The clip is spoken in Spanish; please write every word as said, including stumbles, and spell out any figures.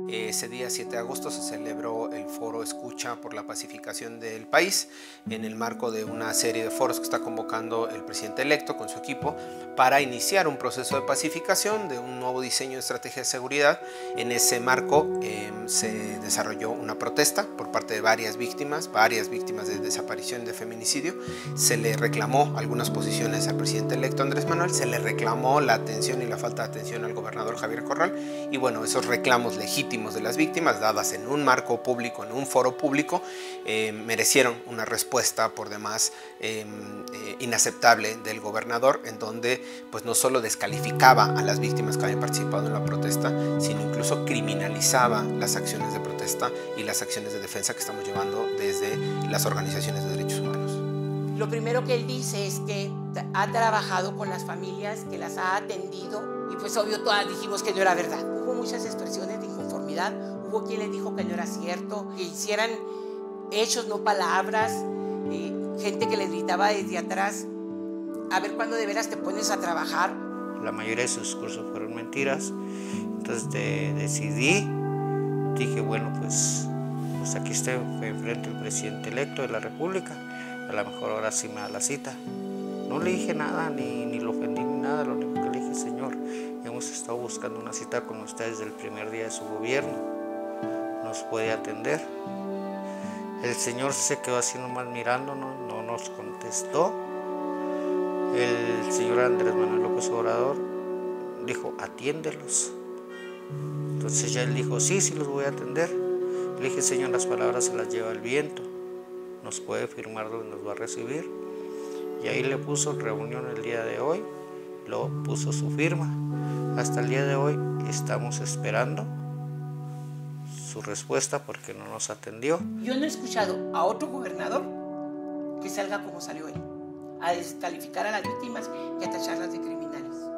Ese día siete de agosto se celebró el foro Escucha por la Pacificación del País, en el marco de una serie de foros que está convocando el presidente electo con su equipo para iniciar un proceso de pacificación, de un nuevo diseño de estrategia de seguridad. En ese marco eh, se desarrolló una protesta por parte de varias víctimas, varias víctimas de desaparición y de feminicidio. Se le reclamó algunas posiciones al presidente electo Andrés Manuel, se le reclamó la atención y la falta de atención al gobernador Javier Corral, y bueno, esos reclamos legítimos de las víctimas, dadas en un marco público, en un foro público, eh, merecieron una respuesta por demás eh, eh, inaceptable del gobernador, en donde pues no solo descalificaba a las víctimas que habían participado en la protesta, sino incluso criminalizaba las acciones de protesta y las acciones de defensa que estamos llevando desde las organizaciones de derechos humanos. Lo primero que él dice es que ha trabajado con las familias, que las ha atendido, y pues obvio todas dijimos que no era verdad. Hubo muchas expresiones de inconformidad, hubo quien les dijo que no era cierto, que hicieran hechos, no palabras, eh, gente que les gritaba desde atrás, a ver cuándo de veras te pones a trabajar. La mayoría de sus discursos fueron mentiras, entonces de, decidí, dije bueno pues, pues aquí está enfrente el presidente electo de la República, a lo mejor ahora sí me da la cita. No le dije nada, ni, ni lo ofendí ni nada, lo único que le dije, señor, hemos estado buscando una cita con usted desde el primer día de su gobierno, nos puede atender. El señor se quedó así nomás mirándonos, no nos contestó. El señor Andrés Manuel López Obrador dijo, atiéndelos. Entonces ya él dijo, sí, sí los voy a atender. Le dije, señor, las palabras se las lleva el viento, nos puede firmar donde nos va a recibir. Y ahí le puso reunión el día de hoy, lo puso su firma. Hasta el día de hoy estamos esperando su respuesta porque no nos atendió. Yo no he escuchado a otro gobernador que salga como salió él, a descalificar a las víctimas y a tacharlas de criminales.